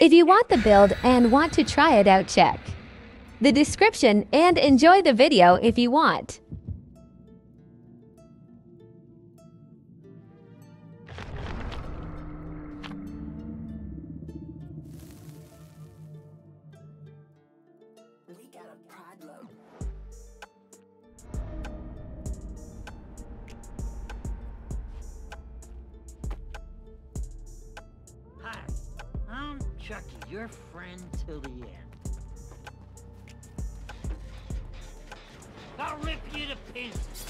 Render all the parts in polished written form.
If you want the build and want to try it out, check the description and enjoy the video if you want. We got a problem. Hi, I'm Chucky, your friend till the end. I'll rip you to pieces.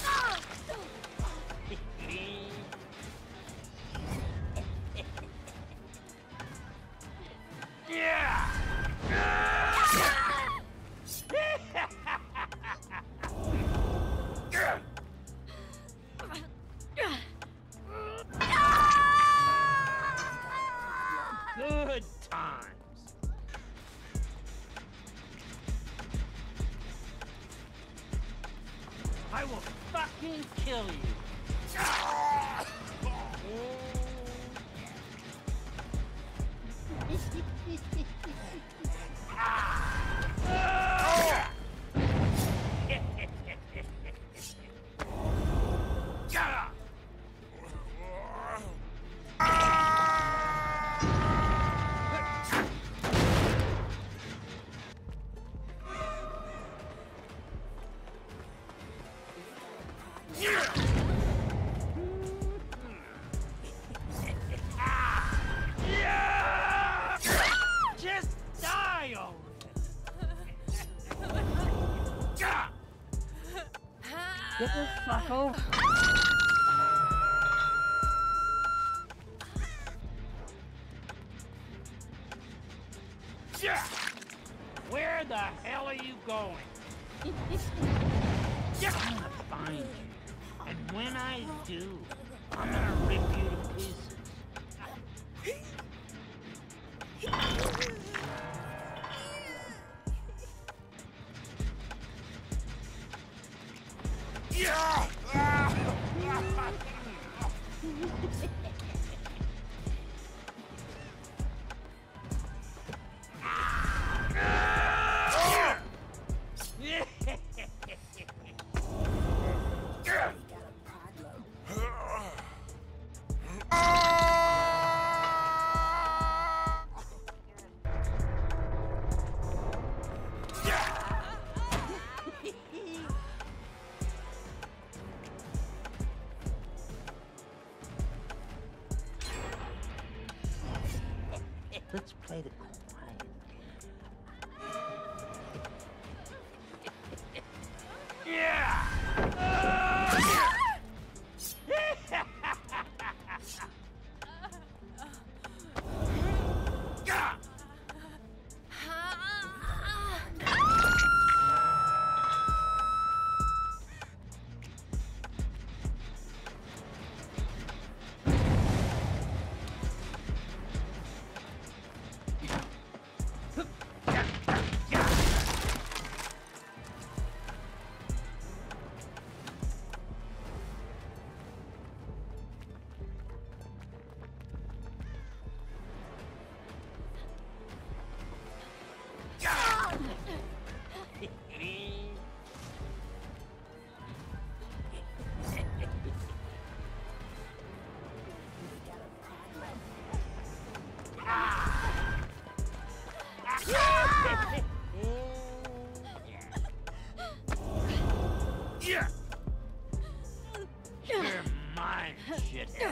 Yeah! Good times. I will fucking kill you. Just die already. Get the fuck over. Where the hell are you going? I'm gonna find you. And when I do, I'm gonna rip you to pieces. Let's play the quiet game. Yeah! You're mine, shithead.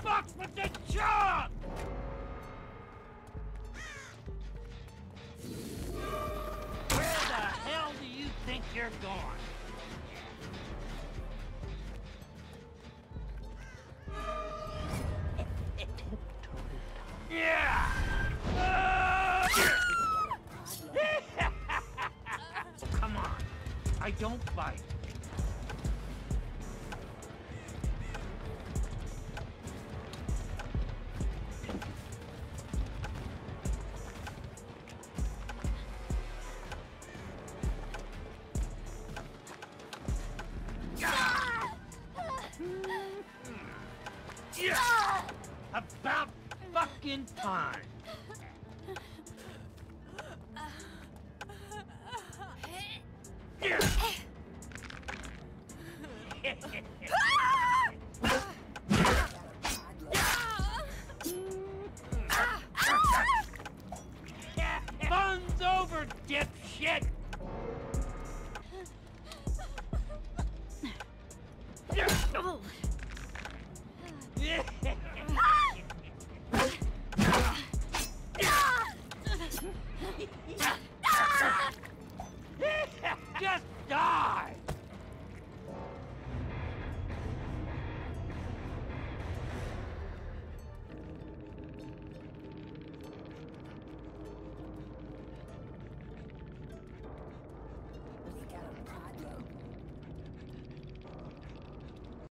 fuck with the job! Where the hell do you think you're going? Yeah! Come on. I don't bite. Yeah! About fucking time.